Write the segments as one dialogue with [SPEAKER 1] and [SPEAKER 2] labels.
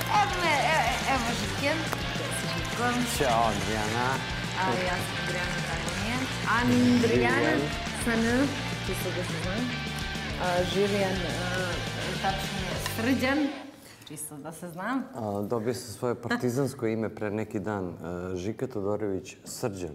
[SPEAKER 1] Evo Žiken.
[SPEAKER 2] Ćao, Adriana.
[SPEAKER 1] A ja sam Adriana Dragonije. Andrijan sa N, čisto da se znam. Žilijan, tačnije Srđan, čisto da se znam.
[SPEAKER 2] Dobio sam svoje partizansko ime pre neki dan. Žika Todorović Srđan.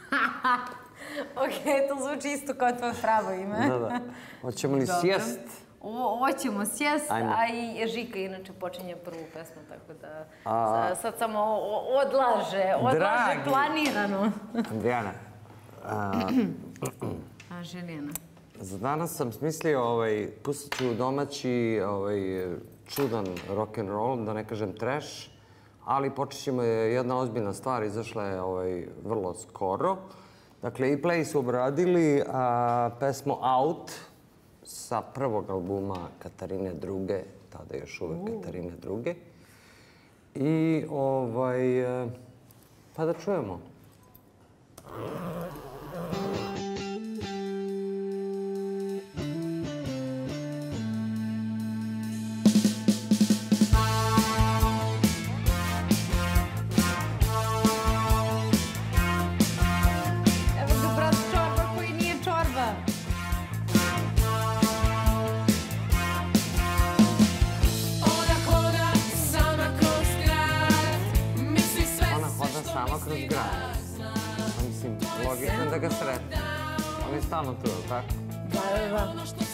[SPEAKER 1] Ok, to zvuči isto kao tvoje pravo ime.
[SPEAKER 2] Da. Hoćemo li sjest?
[SPEAKER 1] Hoćemo sjest, a i Žika inače počinje prvu pesmu, tako da sad samo odlaže planirano.
[SPEAKER 2] Andrijana.
[SPEAKER 1] Žilijana.
[SPEAKER 2] Za danas sam smislio, pustit ću domaći čudan rock'n'roll, da ne kažem trash, ali počet ćemo jedna ozbiljna stvar, izašla je vrlo skoro. Dakle, i Play su obradili pesmu Out sa prvog albuma Katarine II, tada još uvek Katarine II. I, pa da čujemo. Logično da ga sretne. On je stalno tu, tako?
[SPEAKER 1] Da.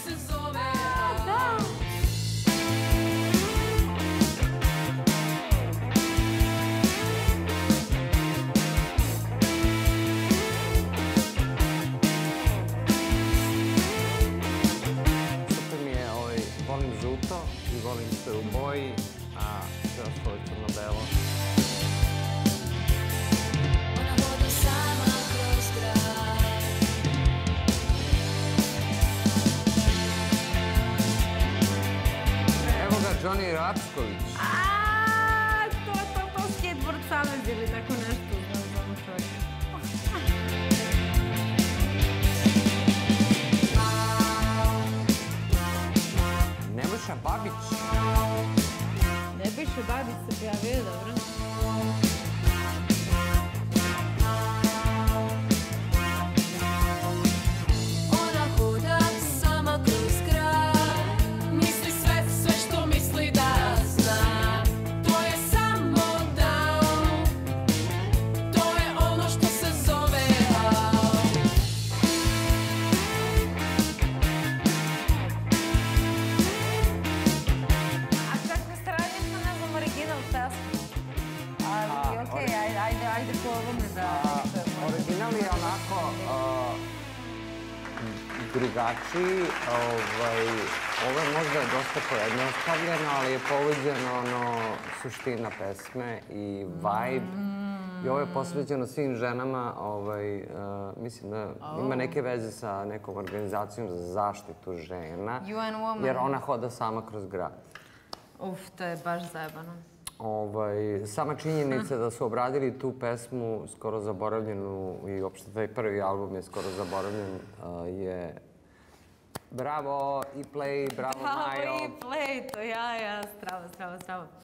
[SPEAKER 2] Super mi je, volim žuto i volim sve u boji, a sve ostalo je crno-belo. Johnny Rapsković.
[SPEAKER 1] To Skateboard Savez ili tako nešto. Znam čovjeka.
[SPEAKER 2] Nebojša Babić.
[SPEAKER 1] Nebojša Babić se pojavio, dobro.
[SPEAKER 2] Original je onako drugačiji. Ovo je možda dosta pojednostavljeno, ali je pogođeno suština pesme i vibe. I ovo je posvećeno svim ženama. Mislim da ima neke veze sa nekom organizacijom za zaštitu žena.
[SPEAKER 1] UN Woman.
[SPEAKER 2] Jer ona hoda sama kroz grad.
[SPEAKER 1] To je baš zajebano.
[SPEAKER 2] Sama činjenica da su obradili tu pesmu skoro zaboravljenu i uopšte taj prvi album je skoro zaboravljen je bravo i Play, bravo Majo.
[SPEAKER 1] Bravo i Play, to strava.